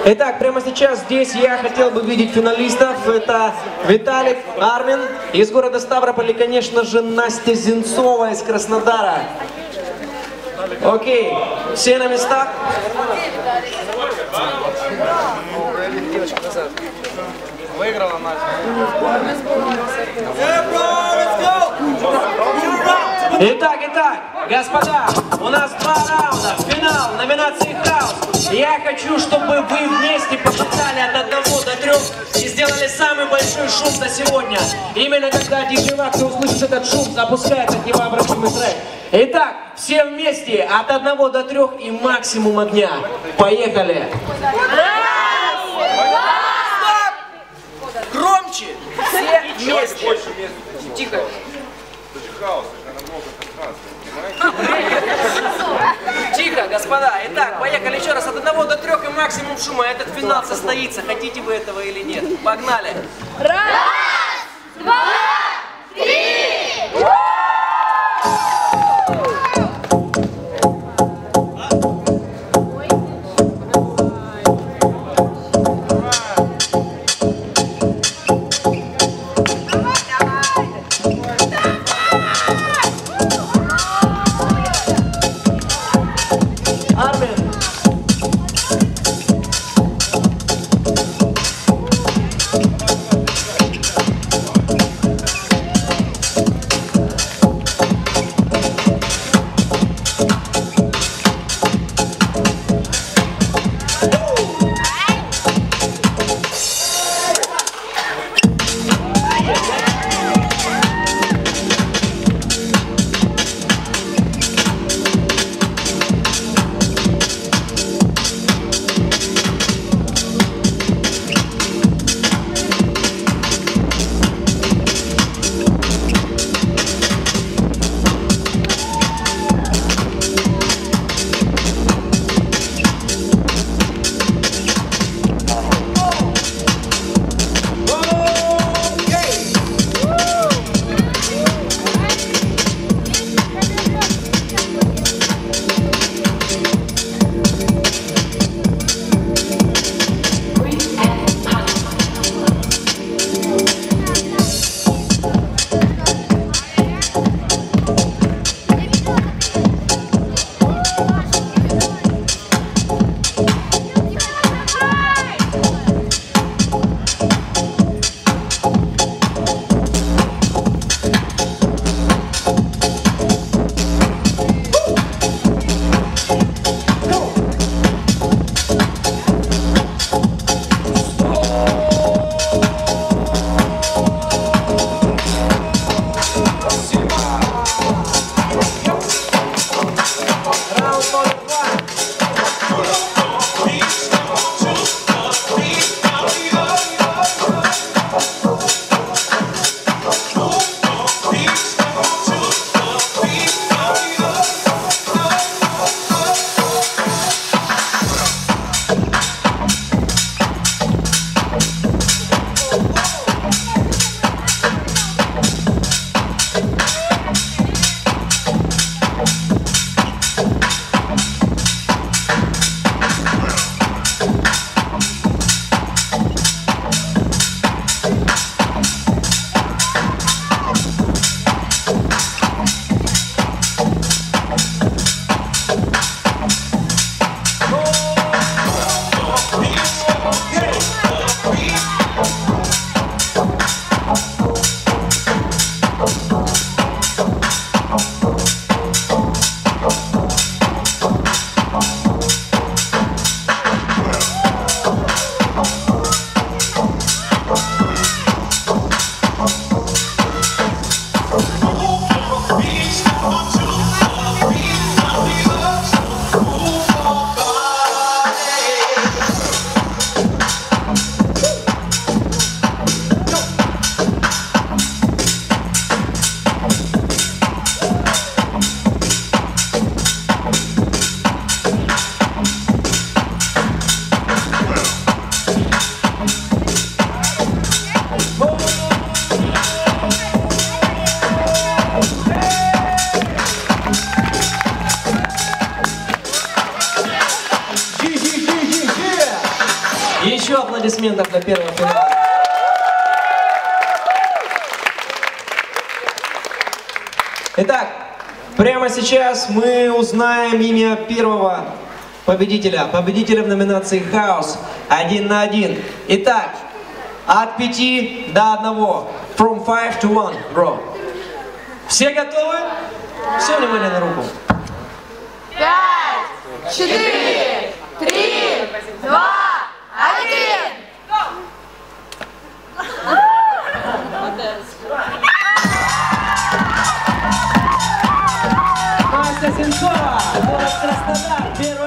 Итак, прямо сейчас здесь я хотел бы видеть финалистов. Это Виталик, Армин из города Ставрополь и, конечно же, Настя Зенцова из Краснодара. Окей, все на местах? Девочка назад. Выиграла Настя. Итак, господа, у нас 2 раунда, финал, номинации хаус. Я хочу, чтобы вы вместе посчитали от 1 до 3 и сделали самый большой шум за сегодня. Именно когда диджей Вакс услышит этот шум, запускает от невообразимый трек. Итак, все вместе от 1 до 3 и максимум огня. Поехали! Громче! Все вместе! Тихо! Хаос, это намного контрастов, Тихо, господа. Итак, поехали еще раз от 1 до 3 и максимум шума. Этот финал состоится, хотите вы этого или нет. Погнали! 1, 2, 3! Еще аплодисментов для первого финала. Итак, прямо сейчас мы узнаем имя первого победителя в номинации «Хаус» 1 на 1. Итак, от 5 до 1. From 5 to 1, bro. Все готовы? Все внимание на руку. 5, 4, 3, 2, 1. Настя Сенцова, город Краснодар, первый